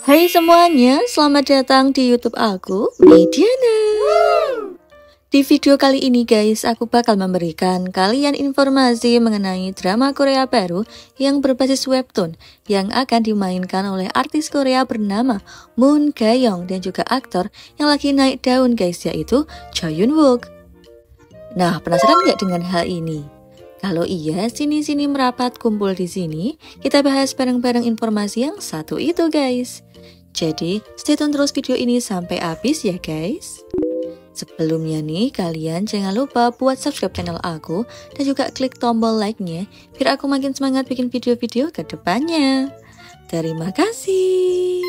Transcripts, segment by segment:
Hai semuanya, selamat datang di YouTube aku, Mediana. Di video kali ini guys, aku bakal memberikan kalian informasi mengenai drama Korea baru yang berbasis webtoon yang akan dimainkan oleh artis Korea bernama Moon Ga-young dan juga aktor yang lagi naik daun guys, yaitu Choi Yun-wook. Nah, penasaran nggak dengan hal ini? Kalau iya, sini-sini merapat kumpul di sini, kita bahas bareng-bareng informasi yang satu itu guys. Jadi, stay tune terus video ini sampai habis ya guys. Sebelumnya nih, kalian jangan lupa buat subscribe channel aku dan juga klik tombol like-nya biar aku makin semangat bikin video-video ke depannya. Terima kasih.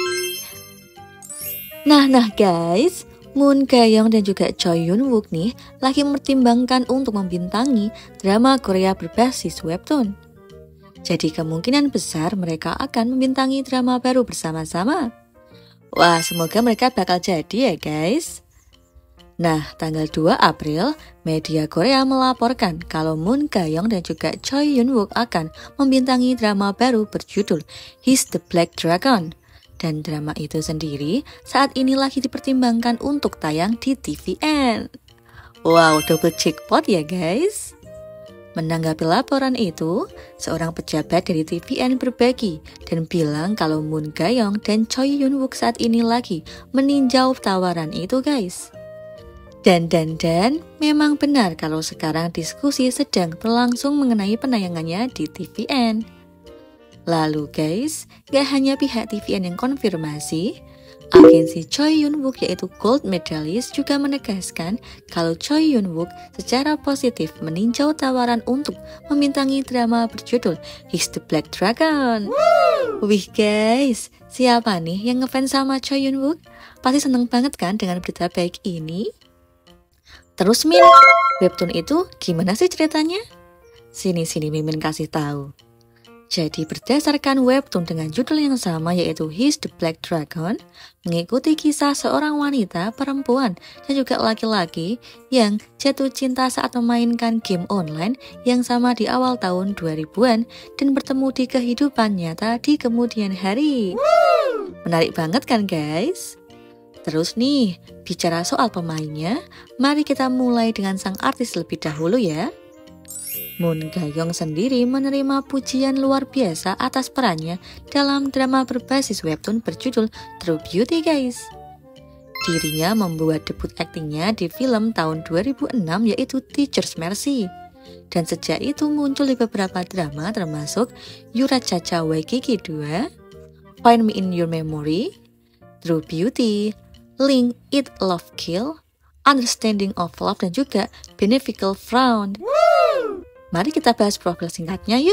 Nah guys, Moon Ga-young dan juga Choi Yun-wook nih lagi mempertimbangkan untuk membintangi drama Korea berbasis webtoon. Jadi kemungkinan besar mereka akan membintangi drama baru bersama-sama. Wah, semoga mereka bakal jadi ya guys. Nah, tanggal 2 April, media Korea melaporkan kalau Moon Ga-young dan juga Choi Yun-wook akan membintangi drama baru berjudul He's the Black Dragon. Dan drama itu sendiri saat ini lagi dipertimbangkan untuk tayang di TVN. Wow, double jackpot ya guys. Menanggapi laporan itu, seorang pejabat dari TVN berbagi dan bilang kalau Moon Ga-young dan Choi Yun-wook saat ini lagi meninjau tawaran itu guys. Dan memang benar kalau sekarang diskusi sedang berlangsung mengenai penayangannya di TVN. Lalu guys, gak hanya pihak TVN yang konfirmasi, agensi Choi Yun-wook yaitu gold medalist juga menegaskan kalau Choi Yun-wook secara positif meninjau tawaran untuk membintangi drama berjudul He's the Black Dragon. Wih guys, siapa nih yang ngefans sama Choi Yun-wook? Pasti seneng banget kan dengan berita baik ini? Terus Min, webtoon itu gimana sih ceritanya? Sini Mimin kasih tahu. Jadi berdasarkan webtoon dengan judul yang sama yaitu He's the Black Dragon, mengikuti kisah seorang wanita, perempuan, dan juga laki-laki yang jatuh cinta saat memainkan game online yang sama di awal tahun 2000-an dan bertemu di kehidupan nyata di kemudian hari. Menarik banget kan guys? Terus nih, bicara soal pemainnya, mari kita mulai dengan sang artis lebih dahulu ya. Moon Ga-young sendiri menerima pujian luar biasa atas perannya dalam drama berbasis webtoon berjudul True Beauty guys. Dirinya membuat debut aktingnya di film tahun 2006 yaitu Teacher's Mercy. Dan sejak itu muncul di beberapa drama termasuk Yurachacha Waikiki 2, Find Me in Your Memory, True Beauty, Link, Eat, Love, Kill, Understanding of Love, dan juga Beneficial Frown. Mari kita bahas profil singkatnya yuk.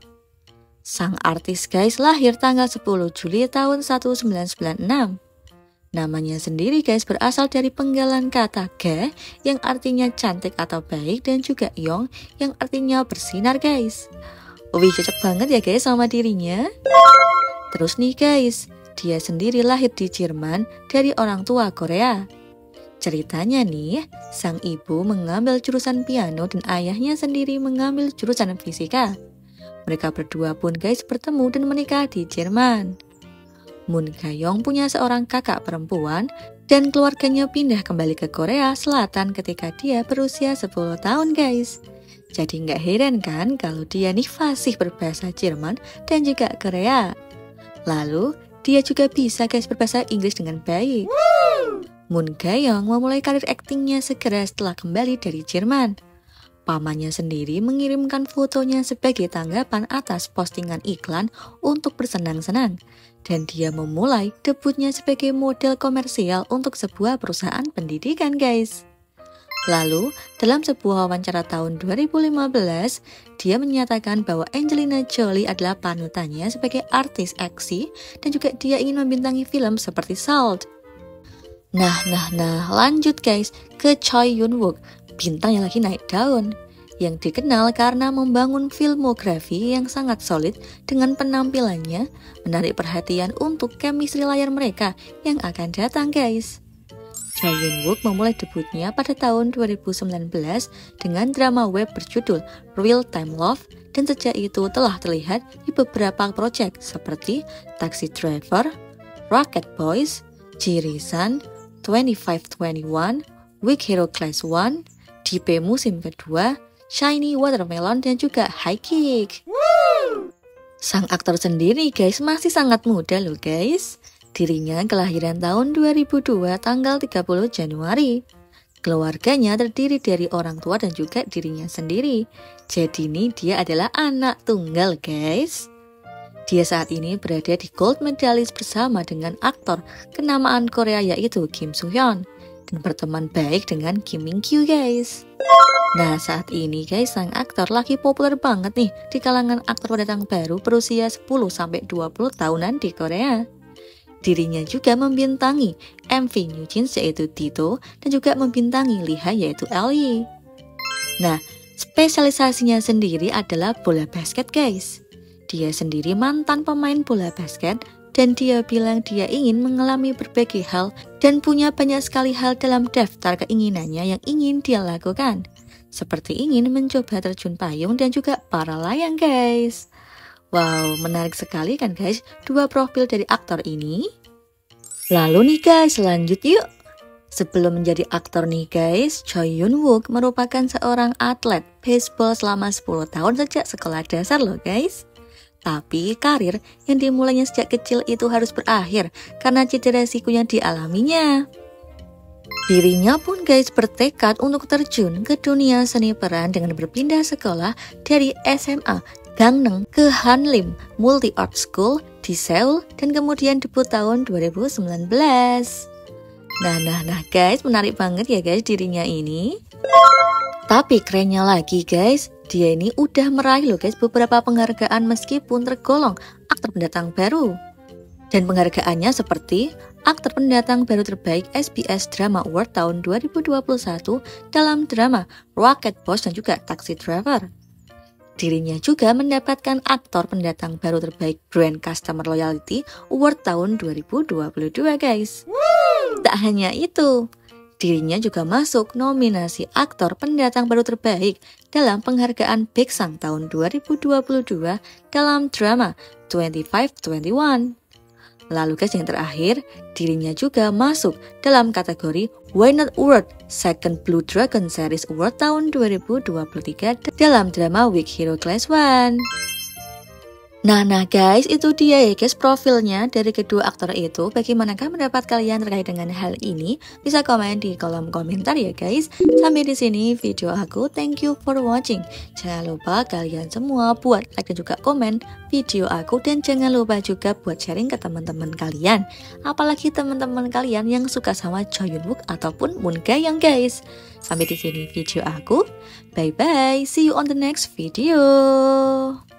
Sang artis guys lahir tanggal 10 Juli tahun 1996. Namanya sendiri guys berasal dari penggalan kata ga yang artinya cantik atau baik dan juga yong yang artinya bersinar guys. Wih, cocok banget ya guys sama dirinya. Terus nih guys, dia sendiri lahir di Jerman dari orang tua Korea. Ceritanya nih, sang ibu mengambil jurusan piano dan ayahnya sendiri mengambil jurusan fisika. Mereka berdua pun guys bertemu dan menikah di Jerman. Moon Ga-young punya seorang kakak perempuan dan keluarganya pindah kembali ke Korea Selatan ketika dia berusia 10 tahun guys. Jadi nggak heran kan kalau dia nih fasih berbahasa Jerman dan juga Korea. Lalu, dia juga bisa guys berbahasa Inggris dengan baik. Moon Ga-young memulai karir aktingnya segera setelah kembali dari Jerman. Pamannya sendiri mengirimkan fotonya sebagai tanggapan atas postingan iklan untuk bersenang-senang. Dan dia memulai debutnya sebagai model komersial untuk sebuah perusahaan pendidikan guys. Lalu, dalam sebuah wawancara tahun 2015, dia menyatakan bahwa Angelina Jolie adalah panutannya sebagai artis aksi dan juga dia ingin membintangi film seperti Salt. Nah, lanjut guys ke Choi Yun-wook, bintang yang lagi naik daun, yang dikenal karena membangun filmografi yang sangat solid dengan penampilannya, menarik perhatian untuk chemistry layar mereka yang akan datang guys. Choi Yun-wook memulai debutnya pada tahun 2019 dengan drama web berjudul Real Time Love dan sejak itu telah terlihat di beberapa proyek seperti Taxi Driver, Rocket Boys, Jirisan, 2521, Weak Hero Class 1, DP musim kedua, Shiny Watermelon, dan juga High Kick. Sang aktor sendiri guys masih sangat muda loh guys. Dirinya kelahiran tahun 2002 tanggal 30 Januari. Keluarganya terdiri dari orang tua dan juga dirinya sendiri. Jadi ini dia adalah anak tunggal guys. Dia saat ini berada di gold medalist bersama dengan aktor kenamaan Korea yaitu Kim Soo Hyun. Dan berteman baik dengan Kim Min Kyu guys. Nah saat ini guys sang aktor lagi populer banget nih di kalangan aktor pendatang baru berusia 10-20 tahunan di Korea. Dirinya juga membintangi MV New Jeans yaitu Tito dan juga membintangi Liha yaitu Ellie. Nah, spesialisasinya sendiri adalah bola basket guys. Dia sendiri mantan pemain bola basket dan dia bilang dia ingin mengalami berbagai hal dan punya banyak sekali hal dalam daftar keinginannya yang ingin dia lakukan. Seperti ingin mencoba terjun payung dan juga para layang guys. Wow, menarik sekali kan guys, dua profil dari aktor ini. Lalu nih guys, lanjut yuk. Sebelum menjadi aktor nih guys, Choi Yun Wook merupakan seorang atlet baseball selama 10 tahun sejak sekolah dasar loh guys. Tapi karir yang dimulainya sejak kecil itu harus berakhir karena cedera siku yang dialaminya. Dirinya pun guys bertekad untuk terjun ke dunia seni peran dengan berpindah sekolah dari SMA Gangneung ke Hanlim Multi Art School di Seoul dan kemudian debut tahun 2019. Nah guys, menarik banget ya guys dirinya ini. Tapi kerennya lagi guys, dia ini udah meraih loh guys beberapa penghargaan meskipun tergolong aktor pendatang baru. Dan penghargaannya seperti aktor pendatang baru terbaik SBS Drama Award tahun 2021 dalam drama Rocket Boys dan juga Taxi Driver. Dirinya juga mendapatkan aktor pendatang baru terbaik Brand Customer Loyalty Award tahun 2022 guys. Tak hanya itu, dirinya juga masuk nominasi aktor pendatang baru terbaik dalam penghargaan Baeksang tahun 2022 dalam drama 2521. Lalu guys yang terakhir, dirinya juga masuk dalam kategori Why Not Award Second Blue Dragon Series Award tahun 2023 dalam drama Weak Hero Class 1. Nah guys, itu dia ya guys profilnya dari kedua aktor itu. Bagaimanakah pendapat kalian terkait dengan hal ini? Bisa komen di kolom komentar ya guys. Sampai di sini video aku. Thank you for watching. Jangan lupa kalian semua buat like dan juga komen video aku dan jangan lupa juga buat sharing ke teman-teman kalian. Apalagi teman-teman kalian yang suka sama Choi Yun Wook ataupun Moon Ga-young guys. Sampai di sini video aku. Bye bye. See you on the next video.